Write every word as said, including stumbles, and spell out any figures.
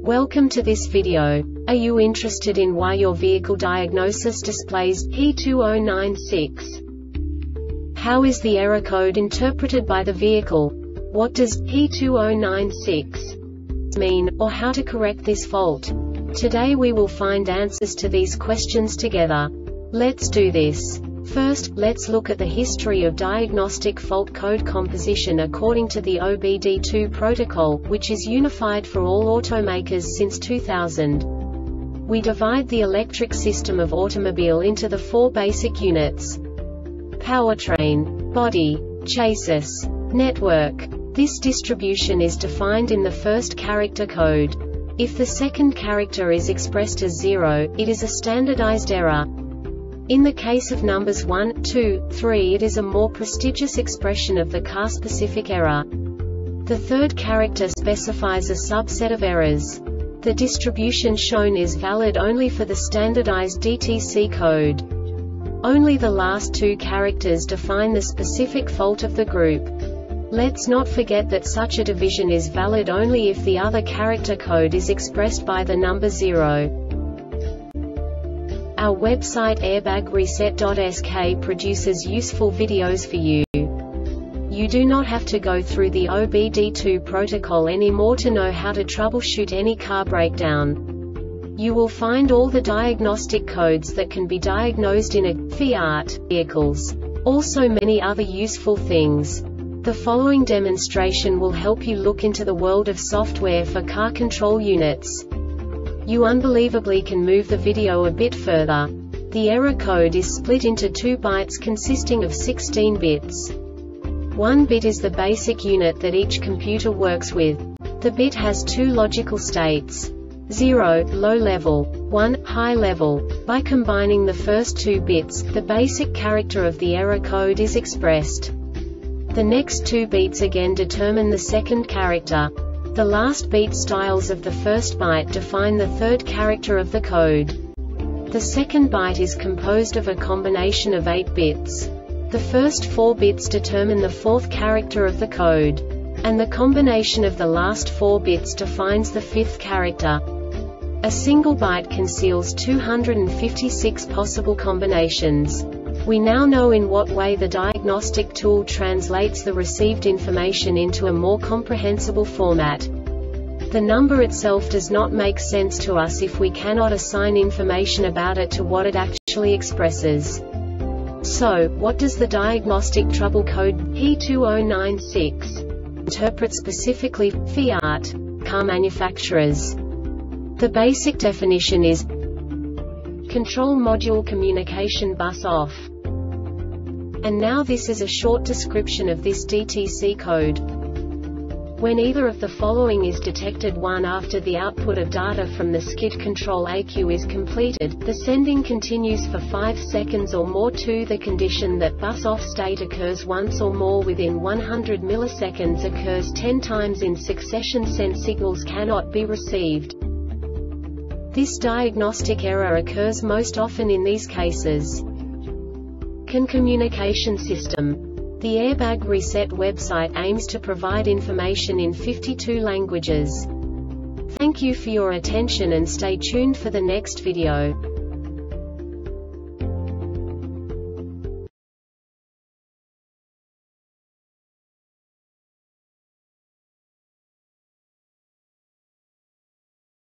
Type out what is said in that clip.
Welcome to this video. Are you interested in why your vehicle diagnosis displays P two zero nine six? How is the error code interpreted by the vehicle? What does P two zero nine six mean, or how to correct this fault? Today we will find answers to these questions together. Let's do this. First, let's look at the history of diagnostic fault code composition according to the O B D two protocol, which is unified for all automakers since two thousand. We divide the electric system of automobile into the four basic units: powertrain, body, chassis, network. This distribution is defined in the first character code. If the second character is expressed as zero, it is a standardized error. In the case of numbers one, two, three, it is a more prestigious expression of the car-specific error. The third character specifies a subset of errors. The distribution shown is valid only for the standardized D T C code. Only the last two characters define the specific fault of the group. Let's not forget that such a division is valid only if the other character code is expressed by the number zero. Our website airbag reset dot S K produces useful videos for you. You do not have to go through the O B D two protocol anymore to know how to troubleshoot any car breakdown. You will find all the diagnostic codes that can be diagnosed in a Fiat vehicles. Also many other useful things. The following demonstration will help you look into the world of software for car control units. You unbelievably can move the video a bit further. The error code is split into two bytes consisting of sixteen bits. One bit is the basic unit that each computer works with. The bit has two logical states: zero, low level, one, high level. By combining the first two bits, the basic character of the error code is expressed. The next two bits again determine the second character. The last beat styles of the first byte define the third character of the code. The second byte is composed of a combination of eight bits. The first four bits determine the fourth character of the code. And the combination of the last four bits defines the fifth character. A single byte conceals two hundred fifty-six possible combinations. We now know in what way the diagnostic tool translates the received information into a more comprehensible format. The number itself does not make sense to us if we cannot assign information about it to what it actually expresses. So, what does the diagnostic trouble code P two zero nine six interpret specifically for Fiat car manufacturers? The basic definition is Control Module Communication Bus Off. And now this is a short description of this D T C code. When either of the following is detected: one, after the output of data from the skid control A Q is completed, the sending continues for five seconds or more; two, the condition that bus off state occurs once or more within one hundred milliseconds occurs ten times in succession; sent signals cannot be received. This diagnostic error occurs most often in these cases. CAN communication system. The Airbag Reset website aims to provide information in fifty-two languages. Thank you for your attention and stay tuned for the next video.